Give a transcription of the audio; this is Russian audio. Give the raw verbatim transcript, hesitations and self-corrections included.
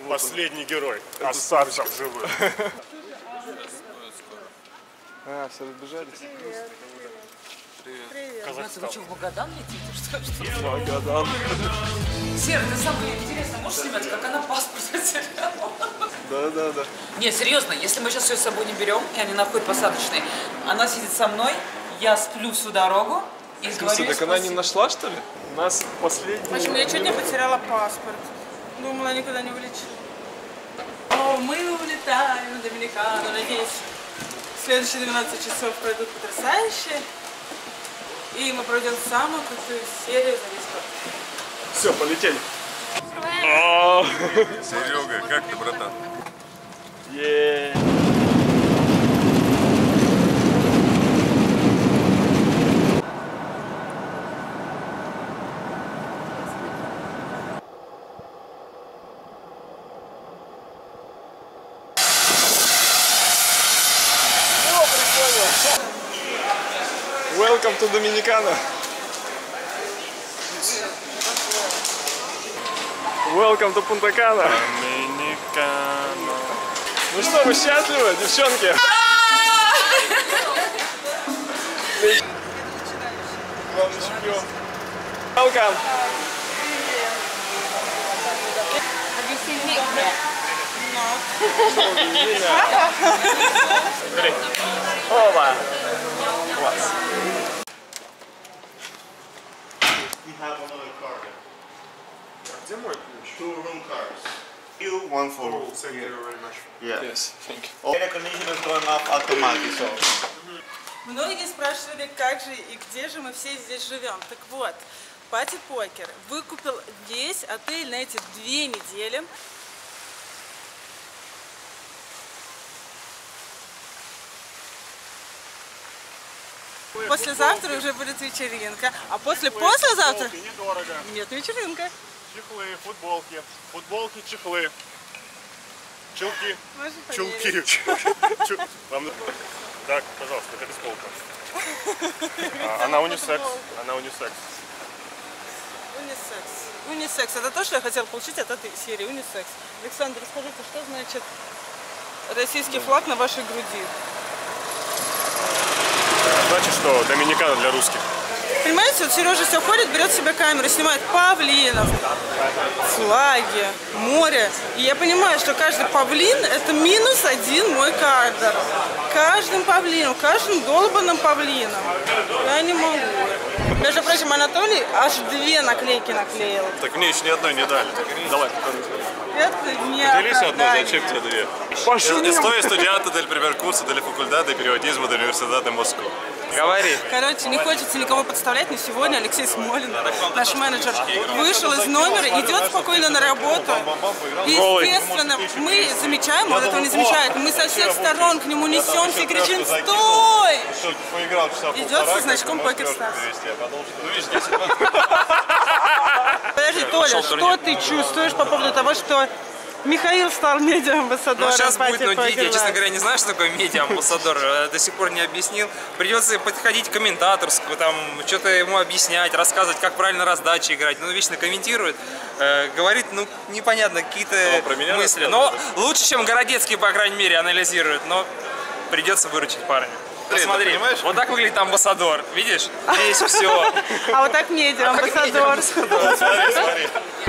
Последний герой. Остаться в живых. А, все разбежались? Привет. Привет. Казахстан. Вы что, в Магадан летите? Что, что? Магадан. Сера, ты самое интересное можешь снимать, как она паспорт потеряла? Да, да, да. Не, серьезно, если мы сейчас ее с собой не берем, и они находят посадочные, она сидит со мной, я сплю всю дорогу и говорю... Слушай, так она не нашла, что ли? У нас последний... В общем, я чуть не потеряла паспорт. Думала, никуда не улечу. О, мы улетаем в Доминикану. Надеюсь, следующие двенадцать часов пройдут потрясающе. И мы пройдем самую крутую серию за весь год. Все, полетели. Серега, как ты, братан? Еее. Welcome to Dominicana. Welcome to Punta Cana. Доминикана. Ну что, вы счастливы, девчонки? Главный чемпион. Welcome. Оба. Класс. Где мой ключ? Two room cars. You one for Oh, thank you very much. yeah. Yes, thank you. All air conditioner is going off automatic, so. Многие спрашивали, как же и где же мы все здесь живем. Так вот, Пати Покер выкупил весь отель на эти две недели. Послезавтра уже будет вечеринка, а после послезавтра Недорого. нет вечеринка. Чехлы, футболки. Футболки, чехлы. Чулки. Можно Чулки. померить. Чу- Вам- Так, пожалуйста, это бейсболка. А, Она унисекс. Она унисекс. Унисекс. Унисекс. Это то, что я хотела получить от этой серии. Унисекс. Александр, расскажите, что значит российский флаг на вашей груди? Значит, что Доминикана для русских. Понимаете, вот Сережа все ходит, берет себе камеру, снимает павлинов, флаги, море. И я понимаю, что каждый павлин – это минус один мой кадр. Каждым павлином, каждым долбанным павлином. Я не могу. Между прочим, Анатолий аж две наклейки наклеил. Так мне еще ни одной не дали. Давай, покажи. Это не Делись одной, оправдание. зачем тебе две? Пошли. Estoy estudiante del primer curso de la Facultad de Periodismo de la Universidad de Moscú. Говори. Короче, не хочется никого подставлять, но сегодня Алексей Смолин, наш менеджер, вышел из номера, идет спокойно на работу. И, естественно, мы замечаем, он этого не замечает, мы со всех сторон к нему несемся и кричим «Стой!» Идет со значком «Покерстарс». Подожди, Толя, что ты чувствуешь по поводу того, что Михаил стал медиа-амбассадором? Ну, сейчас будет Пати нудить. Покер Я, честно Лайв? говоря, не знаю, что такое медиа-амбассадор. До сих пор не объяснил. Придется подходить к комментаторскому, там, что-то ему объяснять, рассказывать, как правильно раздачи играть. Ну, вечно комментирует. Э, говорит, ну, непонятно, какие-то мысли. Но лучше, чем Городецкий, по крайней мере, анализирует. Но придется выручить парня. Смотри, вот так выглядит амбассадор. Видишь? Здесь все. А вот так медиа-амбассадор. Смотри, смотри.